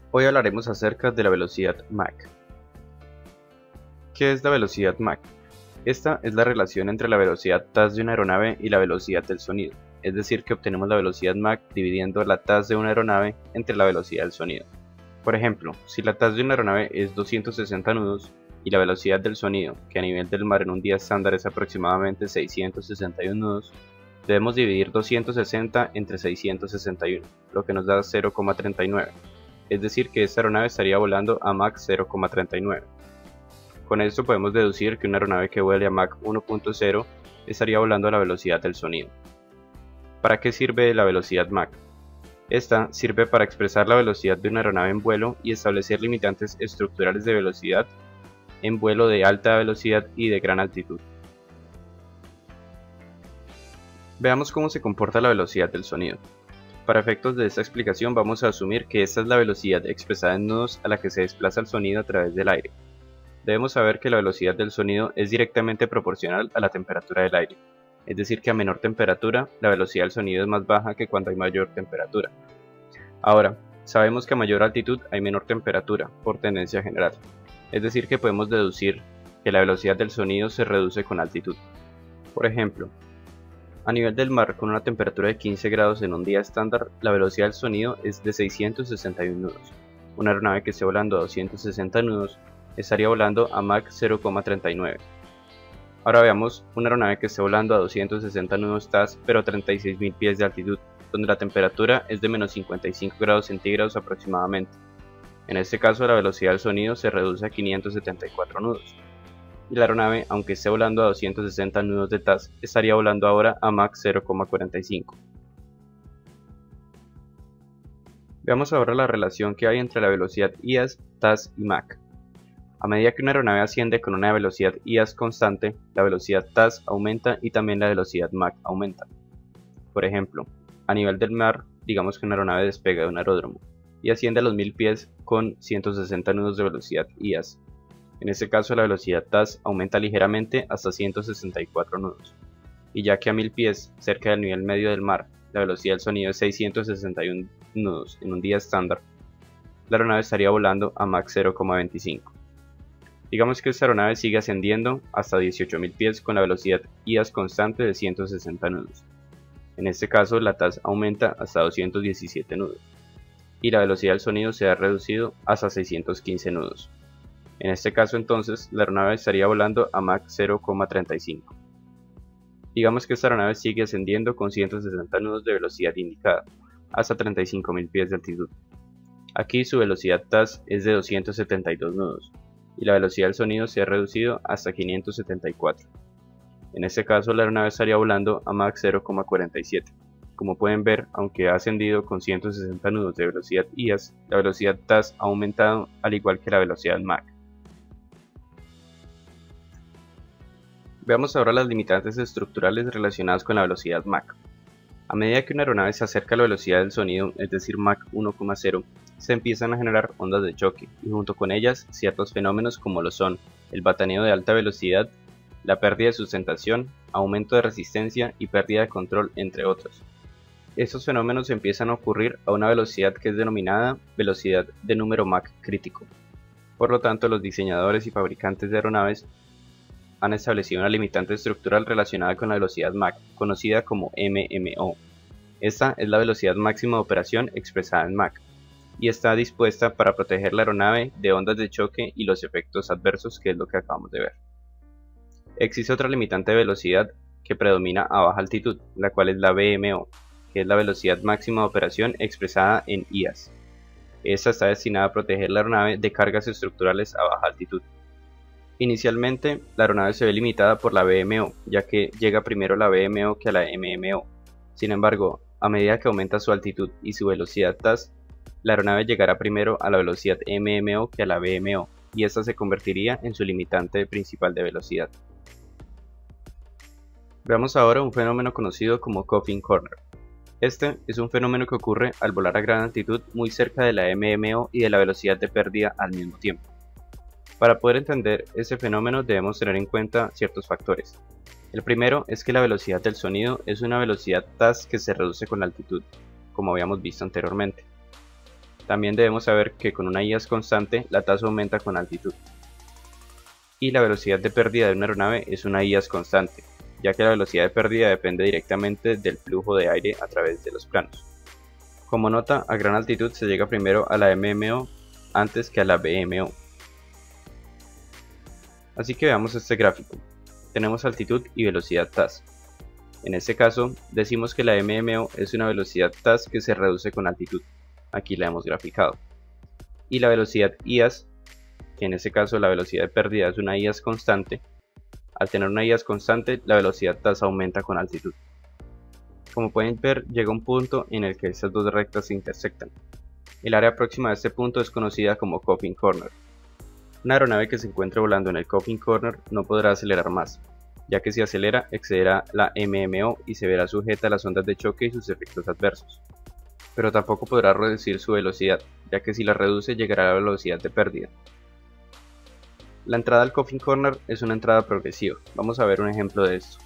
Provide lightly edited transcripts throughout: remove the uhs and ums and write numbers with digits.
Hoy hablaremos acerca de la velocidad Mach. ¿Qué es la velocidad Mach? Esta es la relación entre la velocidad tаз de una aeronave y la velocidad del sonido, es decir que obtenemos la velocidad Mach dividiendo la taz de una aeronave entre la velocidad del sonido. Por ejemplo, si la taz de una aeronave es 260 nudos y la velocidad del sonido, que a nivel del mar en un día estándar es aproximadamente 661 nudos, debemos dividir 260 entre 661, lo que nos da 0,39. Es decir que esta aeronave estaría volando a Mach 0,39. Con esto podemos deducir que una aeronave que vuele a Mach 1.0 estaría volando a la velocidad del sonido. ¿Para qué sirve la velocidad Mach? Esta sirve para expresar la velocidad de una aeronave en vuelo y establecer limitantes estructurales de velocidad en vuelo de alta velocidad y de gran altitud. Veamos cómo se comporta la velocidad del sonido. Para efectos de esta explicación vamos a asumir que esta es la velocidad expresada en nudos a la que se desplaza el sonido a través del aire. Debemos saber que la velocidad del sonido es directamente proporcional a la temperatura del aire, es decir que a menor temperatura la velocidad del sonido es más baja que cuando hay mayor temperatura. Ahora, sabemos que a mayor altitud hay menor temperatura, por tendencia general, es decir que podemos deducir que la velocidad del sonido se reduce con altitud. Por ejemplo, a nivel del mar, con una temperatura de 15 grados en un día estándar, la velocidad del sonido es de 661 nudos. Una aeronave que esté volando a 260 nudos estaría volando a Mach 0,39. Ahora veamos una aeronave que esté volando a 260 nudos taz pero a 36.000 pies de altitud, donde la temperatura es de menos 55 grados centígrados aproximadamente. En este caso la velocidad del sonido se reduce a 574 nudos. Y la aeronave, aunque esté volando a 260 nudos de taz, estaría volando ahora a Mach 0,45. Veamos ahora la relación que hay entre la velocidad IAS, taz y Mach. A medida que una aeronave asciende con una velocidad IAS constante, la velocidad taz aumenta y también la velocidad Mach aumenta. Por ejemplo, a nivel del mar, digamos que una aeronave despega de un aeródromo y asciende a los 1000 pies con 160 nudos de velocidad IAS. En este caso la velocidad taz aumenta ligeramente hasta 164 nudos, y ya que a 1000 pies, cerca del nivel medio del mar, la velocidad del sonido es 661 nudos en un día estándar, la aeronave estaría volando a Mach 0,25. Digamos que esta aeronave sigue ascendiendo hasta 18.000 pies con la velocidad IAS constante de 160 nudos. En este caso la taz aumenta hasta 217 nudos, y la velocidad del sonido se ha reducido hasta 615 nudos. En este caso entonces la aeronave estaría volando a Mach 0,35. Digamos que esta aeronave sigue ascendiendo con 160 nudos de velocidad indicada, hasta 35.000 pies de altitud. Aquí su velocidad taz es de 272 nudos, y la velocidad del sonido se ha reducido hasta 574. En este caso la aeronave estaría volando a Mach 0,47. Como pueden ver, aunque ha ascendido con 160 nudos de velocidad IAS, la velocidad taz ha aumentado al igual que la velocidad Mach. Veamos ahora las limitantes estructurales relacionadas con la velocidad Mach. A medida que una aeronave se acerca a la velocidad del sonido, es decir Mach 1,0, se empiezan a generar ondas de choque, y junto con ellas ciertos fenómenos como lo son el bataneo de alta velocidad, la pérdida de sustentación, aumento de resistencia y pérdida de control, entre otros. Estos fenómenos empiezan a ocurrir a una velocidad que es denominada velocidad de número Mach crítico. Por lo tanto, los diseñadores y fabricantes de aeronaves han establecido una limitante estructural relacionada con la velocidad Mach, conocida como MMO. Esta es la velocidad máxima de operación expresada en Mach, y está dispuesta para proteger la aeronave de ondas de choque y los efectos adversos, que es lo que acabamos de ver. Existe otra limitante de velocidad que predomina a baja altitud, la cual es la VMO, que es la velocidad máxima de operación expresada en IAS. Esta está destinada a proteger la aeronave de cargas estructurales a baja altitud. Inicialmente, la aeronave se ve limitada por la VMO, ya que llega primero la VMO que a la MMO. Sin embargo, a medida que aumenta su altitud y su velocidad taz, la aeronave llegará primero a la velocidad MMO que a la VMO, y esta se convertiría en su limitante principal de velocidad. Veamos ahora un fenómeno conocido como Coffin Corner. Este es un fenómeno que ocurre al volar a gran altitud muy cerca de la MMO y de la velocidad de pérdida al mismo tiempo. Para poder entender este fenómeno debemos tener en cuenta ciertos factores. El primero es que la velocidad del sonido es una velocidad taz que se reduce con la altitud, como habíamos visto anteriormente. También debemos saber que con una IAS constante la tasa aumenta con altitud. Y la velocidad de pérdida de una aeronave es una IAS constante, ya que la velocidad de pérdida depende directamente del flujo de aire a través de los planos. Como nota, a gran altitud se llega primero a la MMO antes que a la BMO. Así que veamos este gráfico. Tenemos altitud y velocidad TAS. En este caso, decimos que la MMO es una velocidad TAS que se reduce con altitud. Aquí la hemos graficado. Y la velocidad IAS, que en este caso la velocidad de pérdida es una IAS constante. Al tener una IAS constante, la velocidad TAS aumenta con altitud. Como pueden ver, llega un punto en el que estas dos rectas se intersectan. El área próxima de este punto es conocida como Coffin Corner. Una aeronave que se encuentre volando en el Coffin Corner no podrá acelerar más, ya que si acelera excederá la MMO y se verá sujeta a las ondas de choque y sus efectos adversos. Pero tampoco podrá reducir su velocidad, ya que si la reduce llegará a la velocidad de pérdida. La entrada al Coffin Corner es una entrada progresiva. Vamos a ver un ejemplo de esto.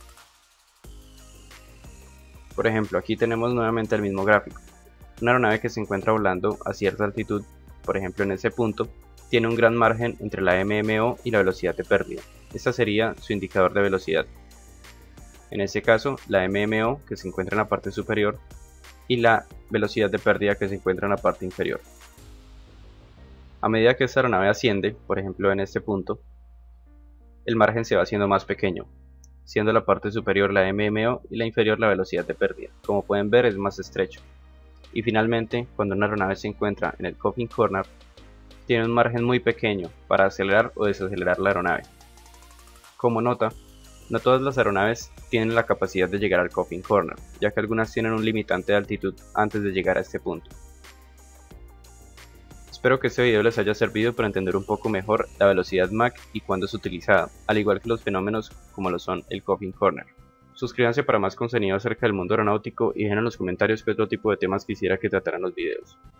Por ejemplo, aquí tenemos nuevamente el mismo gráfico. Una aeronave que se encuentra volando a cierta altitud, por ejemplo en ese punto, tiene un gran margen entre la MMO y la velocidad de pérdida. Esta sería su indicador de velocidad. En este caso, la MMO, que se encuentra en la parte superior, y la velocidad de pérdida, que se encuentra en la parte inferior. A medida que esta aeronave asciende, por ejemplo en este punto, el margen se va haciendo más pequeño, siendo la parte superior la MMO y la inferior la velocidad de pérdida. Como pueden ver, es más estrecho. Y finalmente, cuando una aeronave se encuentra en el Coffin Corner, tiene un margen muy pequeño para acelerar o desacelerar la aeronave. Como nota, no todas las aeronaves tienen la capacidad de llegar al Coffin Corner, ya que algunas tienen un limitante de altitud antes de llegar a este punto. Espero que este video les haya servido para entender un poco mejor la velocidad Mach y cuándo es utilizada, al igual que los fenómenos como lo son el Coffin Corner. Suscríbanse para más contenido acerca del mundo aeronáutico y dejen en los comentarios qué otro tipo de temas quisiera que trataran los videos.